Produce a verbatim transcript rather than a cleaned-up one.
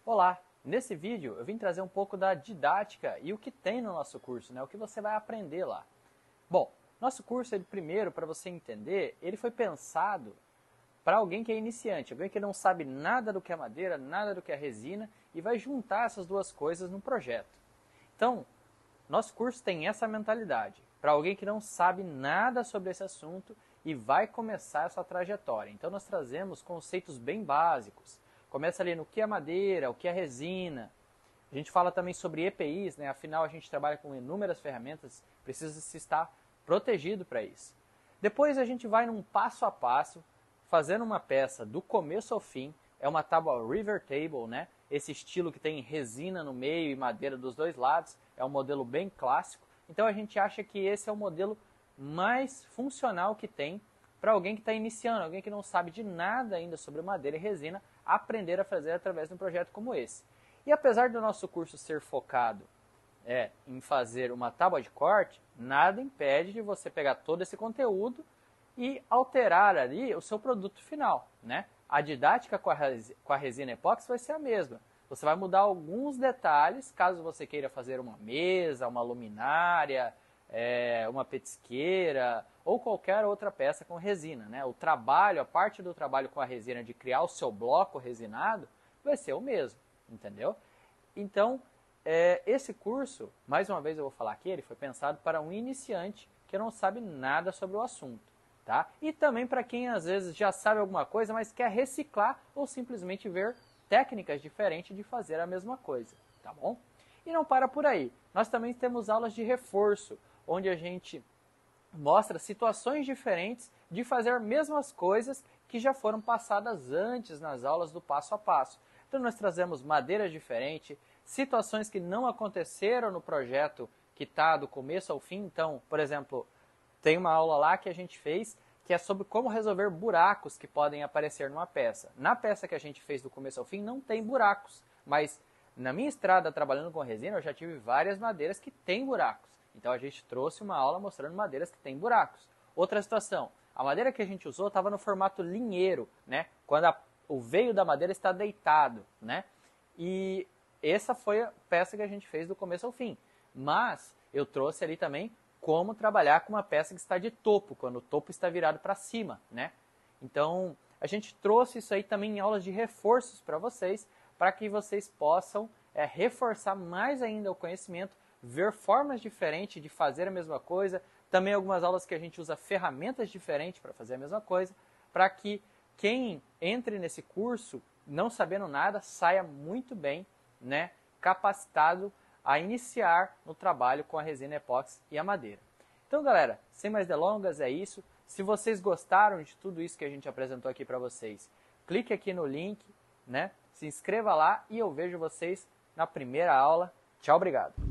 Olá! Nesse vídeo eu vim trazer um pouco da didática e o que tem no nosso curso, né? O que você vai aprender lá. Bom, nosso curso, ele, primeiro, para você entender, ele foi pensado para alguém que é iniciante, alguém que não sabe nada do que é madeira, nada do que é resina e vai juntar essas duas coisas num projeto. Então, nosso curso tem essa mentalidade, para alguém que não sabe nada sobre esse assunto e vai começar a sua trajetória. Então nós trazemos conceitos bem básicos. Começa ali no que é madeira, o que é resina. A gente fala também sobre E P Is, né? Afinal a gente trabalha com inúmeras ferramentas, precisa se estar protegido para isso. Depois a gente vai num passo a passo, fazendo uma peça do começo ao fim. É uma tábua river table, né? Esse estilo que tem resina no meio e madeira dos dois lados. É um modelo bem clássico. Então a gente acha que esse é o modelo mais funcional que tem para alguém que está iniciando, alguém que não sabe de nada ainda sobre madeira e resina, aprender a fazer através de um projeto como esse. E apesar do nosso curso ser focado é, em fazer uma tábua de corte, nada impede de você pegar todo esse conteúdo e alterar ali o seu produto final, né? A didática com a, com a resina epóxi vai ser a mesma. Você vai mudar alguns detalhes, caso você queira fazer uma mesa, uma luminária, é, uma petisqueira ou qualquer outra peça com resina, né? O trabalho, a parte do trabalho com a resina de criar o seu bloco resinado vai ser o mesmo, entendeu? Então, é, esse curso, mais uma vez eu vou falar aqui, ele foi pensado para um iniciante que não sabe nada sobre o assunto. Tá? E também para quem às vezes já sabe alguma coisa, mas quer reciclar ou simplesmente ver técnicas diferentes de fazer a mesma coisa, tá bom? E não para por aí, nós também temos aulas de reforço, onde a gente mostra situações diferentes de fazer as mesmas coisas que já foram passadas antes nas aulas do passo a passo. Então nós trazemos madeiras diferentes, situações que não aconteceram no projeto que está do começo ao fim. Então, por exemplo, tem uma aula lá que a gente fez que é sobre como resolver buracos que podem aparecer numa peça. Na peça que a gente fez do começo ao fim não tem buracos, mas na minha estrada trabalhando com resina eu já tive várias madeiras que têm buracos. Então a gente trouxe uma aula mostrando madeiras que têm buracos. Outra situação, a madeira que a gente usou estava no formato linheiro, né? Quando a, o veio da madeira está deitado, né? E essa foi a peça que a gente fez do começo ao fim. Mas eu trouxe ali também como trabalhar com uma peça que está de topo, quando o topo está virado para cima, né? Então, a gente trouxe isso aí também em aulas de reforços para vocês, para que vocês possam é, reforçar mais ainda o conhecimento, ver formas diferentes de fazer a mesma coisa, também algumas aulas que a gente usa ferramentas diferentes para fazer a mesma coisa, para que quem entre nesse curso, não sabendo nada, saia muito bem, né, capacitado a iniciar no trabalho com a resina epóxi e a madeira. Então, galera, sem mais delongas, é isso. Se vocês gostaram de tudo isso que a gente apresentou aqui para vocês, clique aqui no link, né? Se inscreva lá e eu vejo vocês na primeira aula. Tchau, obrigado!